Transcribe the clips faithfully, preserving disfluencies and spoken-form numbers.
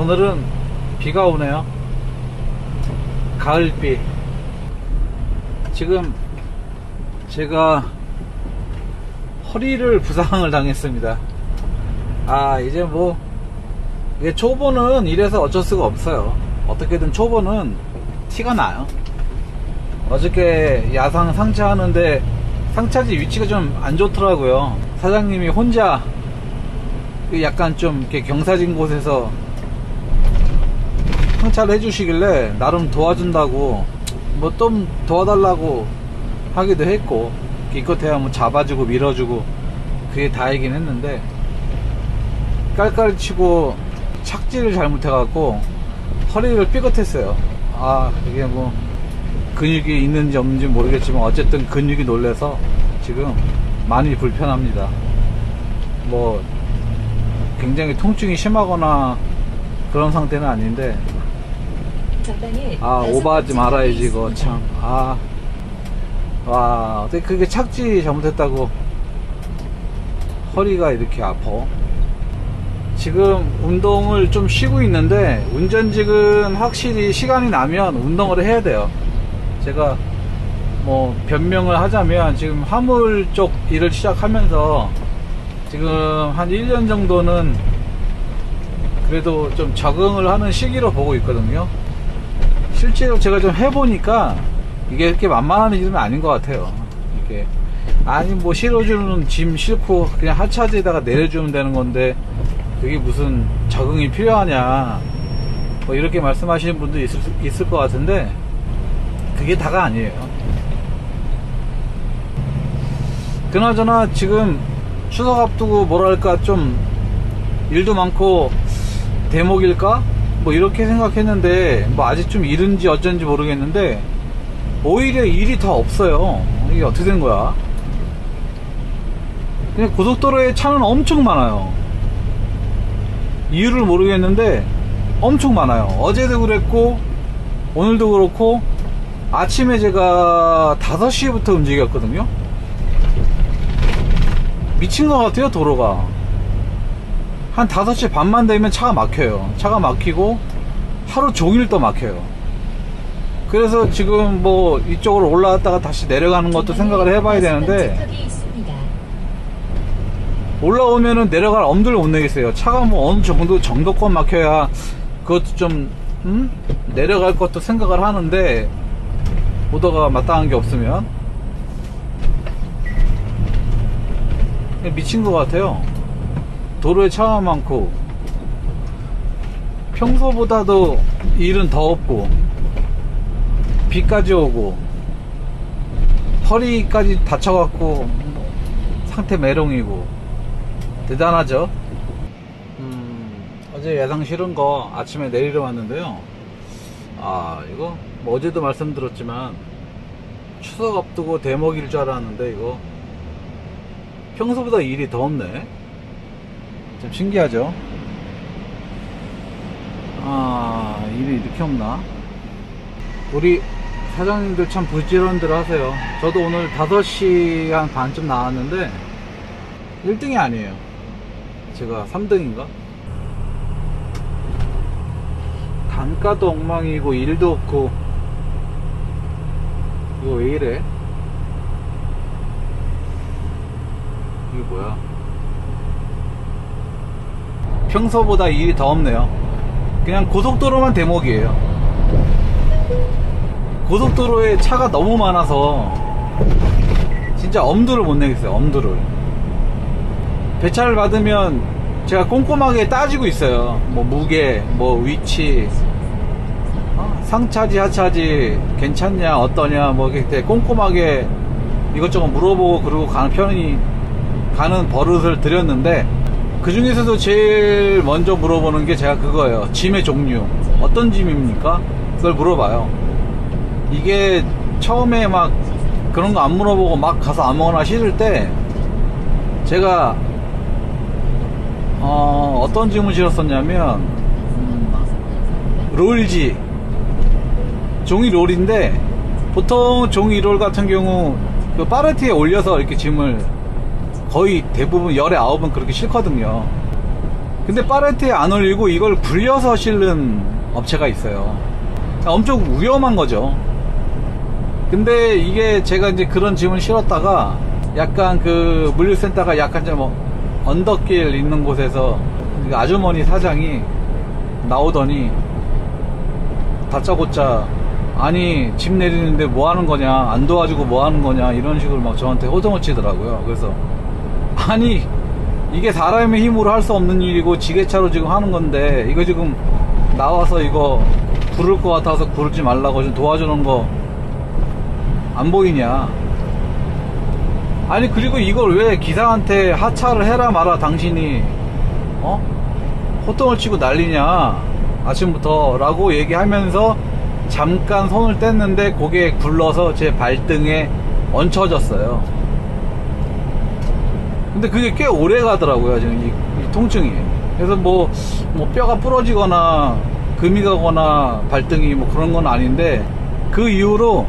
오늘은 비가 오네요. 가을비. 지금 제가 허리를 부상을 당했습니다. 아, 이제 뭐 이게 초보는 이래서 어쩔 수가 없어요. 어떻게든 초보는 티가 나요. 어저께 야상 상차하는데 상차지 위치가 좀 안 좋더라고요. 사장님이 혼자 약간 좀 이렇게 경사진 곳에서 상차를 해주시길래 나름 도와준다고 뭐 좀 도와달라고 하기도 했고, 기껏해야 뭐 잡아주고 밀어주고 그게 다이긴 했는데, 깔깔이 치고 착지를 잘못해갖고 허리를 삐끗했어요. 아, 이게 뭐 근육이 있는지 없는지 모르겠지만 어쨌든 근육이 놀래서 지금 많이 불편합니다. 뭐 굉장히 통증이 심하거나 그런 상태는 아닌데, 아, 오버하지 말아야지 이거 참. 아, 와, 어떻게 그게 착지 잘못했다고 허리가 이렇게 아파. 지금 운동을 좀 쉬고 있는데, 운전직은 확실히 시간이 나면 운동을 해야 돼요. 제가 뭐 변명을 하자면 지금 화물 쪽 일을 시작하면서 지금 한 일 년 정도는 그래도 좀 적응을 하는 시기로 보고 있거든요. 실제로 제가 좀 해보니까 이게 이렇게 만만한 일은 아닌 것 같아요. 이게 아니 뭐 실어주는 짐 싣고 그냥 하차지에다가 내려주면 되는 건데 그게 무슨 적응이 필요하냐, 뭐 이렇게 말씀하시는 분도 있을, 있을 것 같은데 그게 다가 아니에요. 그나저나 지금 추석 앞두고 뭐랄까 좀 일도 많고 대목일까? 뭐 이렇게 생각했는데 뭐 아직 좀 이른지 어쩐지 모르겠는데 오히려 일이 더 없어요. 이게 어떻게 된 거야? 그냥 고속도로에 차는 엄청 많아요. 이유를 모르겠는데 엄청 많아요. 어제도 그랬고 오늘도 그렇고, 아침에 제가 다섯 시부터 움직였거든요. 미친 것 같아요. 도로가 한 다섯 시 반만 되면 차가 막혀요. 차가 막히고 하루 종일 또 막혀요. 그래서 지금 뭐 이쪽으로 올라왔다가 다시 내려가는 것도 생각을 해봐야 되는데, 올라오면은 내려갈 엄두를 못 내겠어요. 차가 뭐 어느 정도 정도권 막혀야 그것도 좀 음? 내려갈 것도 생각을 하는데, 오더가 마땅한 게 없으면 미친 것 같아요. 도로에 차가 많고 평소보다도 일은 더 없고 비까지 오고 허리까지 다쳐갖고 상태 메롱이고 대단하죠. 음, 어제 예상 실은 거 아침에 내리러 왔는데요. 아, 이거 뭐 어제도 말씀드렸지만 추석 앞두고 대목일 줄 알았는데 이거 평소보다 일이 더 없네. 좀 신기하죠. 아, 일이 이렇게 없나? 우리 사장님들 참 부지런들 하세요. 저도 오늘 다섯 시 한 반쯤 나왔는데 일 등이 아니에요. 제가 삼 등인가? 단가도 엉망이고 일도 없고, 이거 왜 이래? 이게 뭐야? 평소보다 일이 더 없네요. 그냥 고속도로만 대목이에요. 고속도로에 차가 너무 많아서 진짜 엄두를 못 내겠어요. 엄두를. 배차를 받으면 제가 꼼꼼하게 따지고 있어요. 뭐 무게, 뭐 위치, 어? 상차지 하차지 괜찮냐 어떠냐 뭐 이렇게 꼼꼼하게 이것저것 물어보고 그러고 가는 편이 가는 버릇을 들였는데, 그 중에서도 제일 먼저 물어보는 게 제가 그거예요. 짐의 종류 어떤 짐입니까? 그걸 물어봐요. 이게 처음에 막 그런 거 안 물어보고 막 가서 아무거나 실을 때 제가 어, 어떤 짐을 실었었냐면 음, 롤지, 종이 롤인데 보통 종이 롤 같은 경우 그 파레트에 올려서 이렇게 짐을 거의 대부분 열에 아홉은 그렇게 싣거든요. 근데 팔레트에 안 올리고 이걸 굴려서 실는 업체가 있어요. 엄청 위험한 거죠. 근데 이게 제가 이제 그런 짐을 실었다가 약간 그 물류센터가 약간 좀 언덕길 있는 곳에서 아주머니 사장이 나오더니 다짜고짜 아니 짐 내리는데 뭐 하는 거냐, 안 도와주고 뭐 하는 거냐, 이런 식으로 막 저한테 호정을 치더라고요. 그래서 아니 이게 사람의 힘으로 할 수 없는 일이고 지게차로 지금 하는 건데 이거 지금 나와서 이거 부를 것 같아서 부르지 말라고 좀 도와주는 거 안 보이냐. 아니 그리고 이걸 왜 기사한테 하차를 해라 마라 당신이 어? 호통을 치고 난리냐 아침부터 라고 얘기하면서 잠깐 손을 뗐는데 고개 굴러서 제 발등에 얹혀졌어요. 근데 그게 꽤 오래 가더라고요 지금 이, 이 통증이. 그래서 뭐, 뭐 뼈가 부러지거나 금이 가거나 발등이 뭐 그런 건 아닌데 그 이후로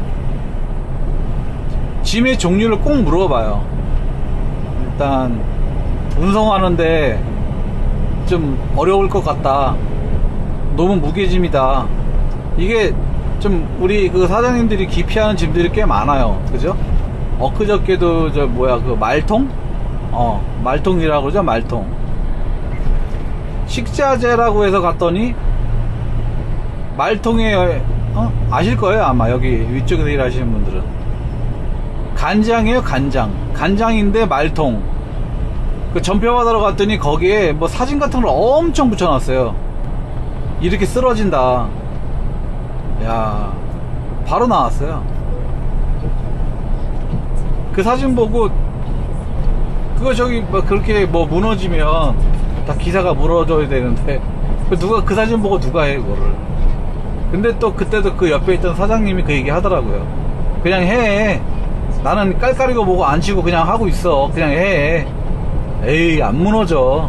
짐의 종류를 꼭 물어봐요. 일단 운송하는데 좀 어려울 것 같다, 너무 무게짐이다. 이게 좀 우리 그 사장님들이 기피하는 짐들이 꽤 많아요. 그죠? 엊그저께도 저 뭐야 그 말통? 어 말통이라고 그러죠. 말통. 식자재라고 해서 갔더니 말통에 어? 아실 거예요 아마 여기 위쪽에서 일하시는 분들은. 간장이에요. 간장. 간장인데 말통. 그 전표받으러 갔더니 거기에 뭐 사진 같은 걸 엄청 붙여놨어요. 이렇게 쓰러진다. 야, 바로 나왔어요. 그 사진 보고 그거 저기 뭐 그렇게 뭐 무너지면 다 기사가 물어줘야 되는데 누가 그 사진 보고 누가 해 그거를. 근데 또 그때도 그 옆에 있던 사장님이 그 얘기 하더라고요. 그냥 해. 나는 깔깔이고 보고 안 치고 그냥 하고 있어. 그냥 해. 에이 안 무너져.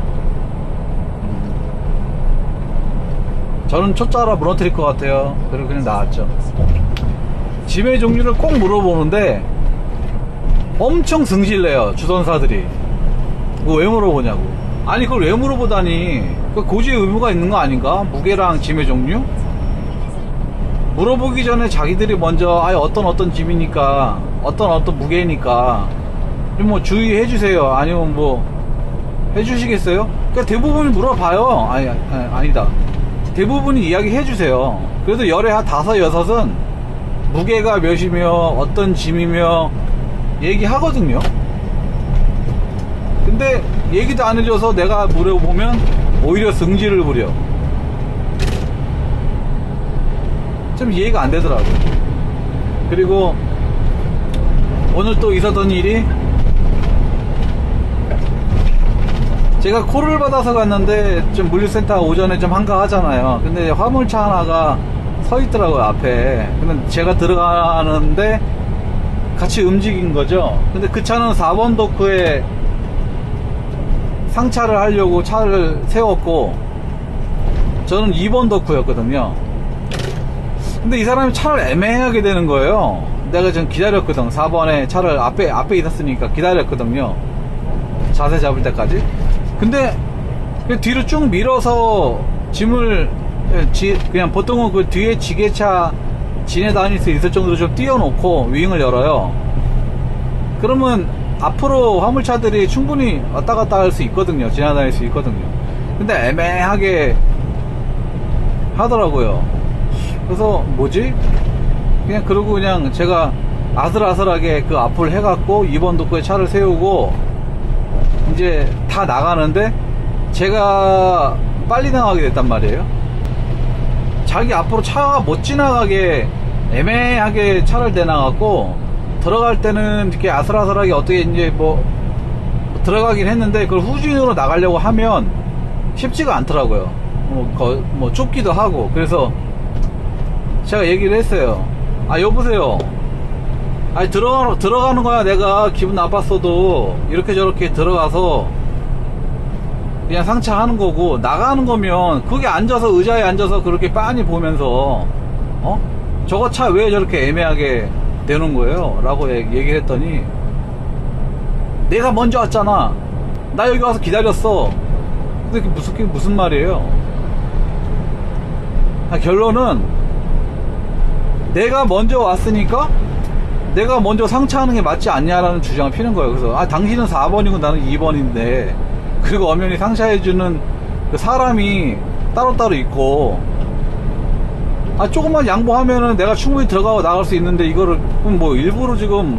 저는 초짜라 무너뜨릴 것 같아요. 그리고 그냥 나왔죠. 짐의 종류를 꼭 물어보는데 엄청 승질내요 주선사들이. 그거 왜 물어보냐고. 아니 그걸 왜 물어보다니. 그 고지의 의무가 있는 거 아닌가? 무게랑 짐의 종류? 물어보기 전에 자기들이 먼저 아 어떤 어떤 짐이니까 어떤 어떤 무게니까 좀 뭐 주의해 주세요. 아니면 뭐 해주시겠어요? 그러니까 대부분이 물어봐요. 아니, 아니 아니다. 대부분이 이야기 해주세요. 그래도 열에 한 다섯 여섯은 무게가 몇이며 어떤 짐이며 얘기하거든요. 근데 얘기도 안 해줘서 내가 물어보면 오히려 승질을 부려. 좀 이해가 안 되더라고요. 그리고 오늘 또 있었던 일이 제가 콜을 받아서 갔는데 좀 물류센터 오전에 좀 한가하잖아요. 근데 화물차 하나가 서 있더라고요 앞에. 근데 제가 들어가는데 같이 움직인 거죠. 근데 그 차는 사 번 도크에 상차를 하려고 차를 세웠고 저는 이 번 도크였거든요. 근데 이 사람이 차를 애매하게 되는 거예요. 내가 지금 기다렸거든. 사 번에 차를 앞에 앞에 있었으니까 기다렸거든요. 자세 잡을 때까지. 근데 뒤로 쭉 밀어서 짐을 지, 그냥 보통은 그 뒤에 지게차 지내 다닐 수 있을 정도로 좀 띄워놓고 윙을 열어요. 그러면 앞으로 화물차들이 충분히 왔다 갔다 할 수 있거든요. 지나다닐 수 있거든요. 근데 애매하게 하더라고요. 그래서 뭐지? 그냥 그러고 그냥 제가 아슬아슬하게 그 앞을 해갖고 이 번 도크에 차를 세우고 이제 다 나가는데 제가 빨리 나가게 됐단 말이에요. 자기 앞으로 차가 못 지나가게 애매하게 차를 대놔갖고 들어갈 때는 이렇게 아슬아슬하게 어떻게 이제 뭐 들어가긴 했는데 그걸 후진으로 나가려고 하면 쉽지가 않더라고요. 뭐, 거, 뭐 좁기도 하고. 그래서 제가 얘기를 했어요. 아 여보세요. 아니 들어가, 들어가는 거야. 내가 기분 나빴어도 이렇게 저렇게 들어가서 그냥 상차하는 거고, 나가는 거면 거기 앉아서 의자에 앉아서 그렇게 빤히 보면서 어? 저거 차 왜 저렇게 애매하게 대놓은 거예요? 라고 얘기를 했더니 내가 먼저 왔잖아. 나 여기 와서 기다렸어. 근데 그게 무슨, 그게 무슨 말이에요? 아, 결론은 내가 먼저 왔으니까 내가 먼저 상차하는 게 맞지 않냐라는 주장을 피는 거예요. 그래서 아, 당신은 사 번이고 나는 이 번인데, 그리고 엄연히 상차해주는 그 사람이 따로따로 있고, 아, 조금만 양보하면은 내가 충분히 들어가고 나갈 수 있는데, 이거를 뭐 일부러 지금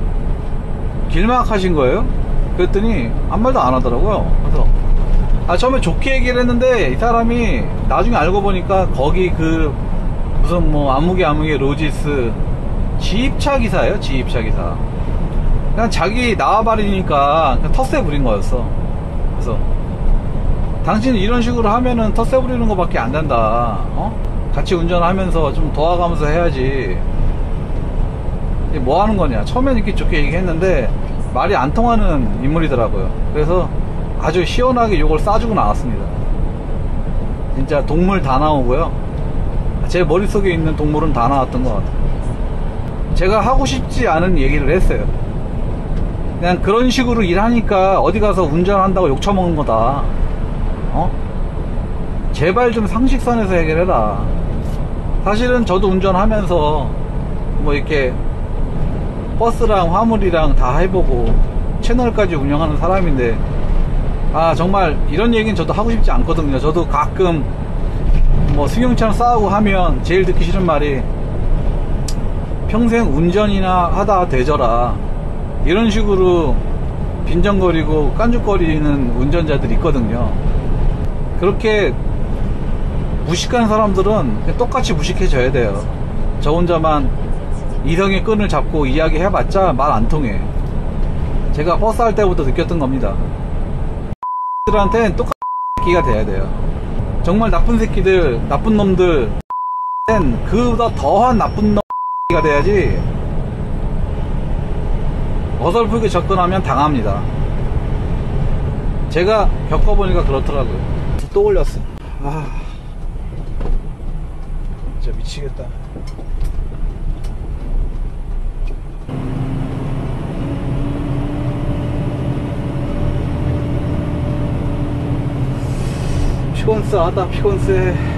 길막하신 거예요? 그랬더니 아무 말도 안 하더라고요. 그래서 아, 처음에 좋게 얘기를 했는데 이 사람이 나중에 알고 보니까 거기 그 무슨 뭐 아무개 아무개 로지스 지입차 기사예요. 지입차 기사. 그냥 자기 나와버리니까 그냥 텃세 부린 거였어. 그래서 당신은 이런 식으로 하면은 텃세 부리는 거밖에 안 된다. 어? 같이 운전하면서 좀 도와가면서 해야지. 이게 뭐 하는 거냐. 처음엔 이렇게 좋게 얘기했는데 말이 안 통하는 인물이더라고요. 그래서 아주 시원하게 욕을 싸주고 나왔습니다. 진짜 동물 다 나오고요. 제 머릿속에 있는 동물은 다 나왔던 것 같아요. 제가 하고 싶지 않은 얘기를 했어요. 그냥 그런 식으로 일하니까 어디 가서 운전한다고 욕 처먹는 거다. 어? 제발 좀 상식선에서 해결해라. 사실은 저도 운전하면서 뭐 이렇게 버스랑 화물이랑 다 해보고 채널까지 운영하는 사람인데, 아, 정말 이런 얘기는 저도 하고 싶지 않거든요. 저도 가끔 뭐 승용차랑 싸우고 하면 제일 듣기 싫은 말이 평생 운전이나 하다 되져라, 이런 식으로 빈정거리고 깐죽거리는 운전자들이 있거든요. 그렇게 무식한 사람들은 똑같이 무식해져야 돼요. 저 혼자만 이성의 끈을 잡고 이야기 해봤자 말 안 통해. 제가 버스 할 때부터 느꼈던 겁니다. 들한테는 똑같은 새끼가 돼야 돼요. 정말 나쁜 새끼들, 나쁜 놈들, 그보다 더한 나쁜 놈가 돼야지. 어설프게 접근하면 당합니다. 제가 겪어보니까 그렇더라고요. 또 올렸어. 아, 진짜 미치겠다. 피곤싸하다, 피곤세.